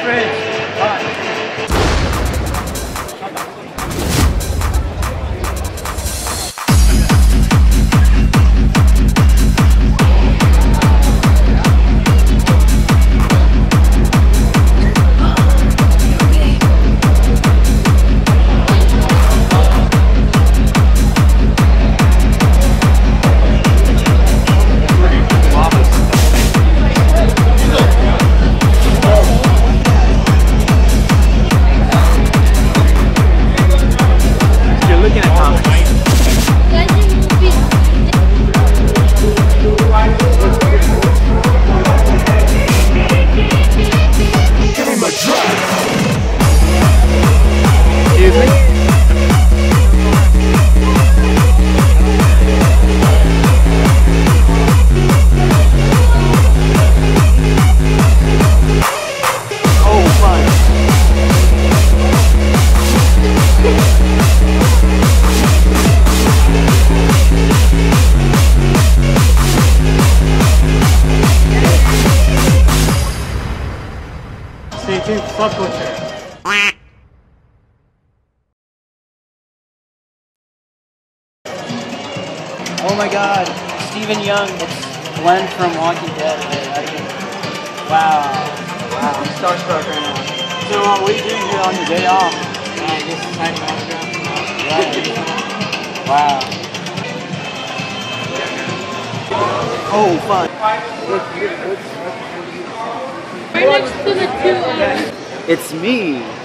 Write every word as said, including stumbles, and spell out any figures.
fridge. Bye. Stay tuned for pop culture. Oh my god, Stephen Young, it's Glenn from Walking Dead. I, I can, wow. Wow, I'm starstruck right now. So uh, what are you doing here on your day off? Uh, just hanging out around. Right. Wow. Oh, fun. Right next to the two. It's me.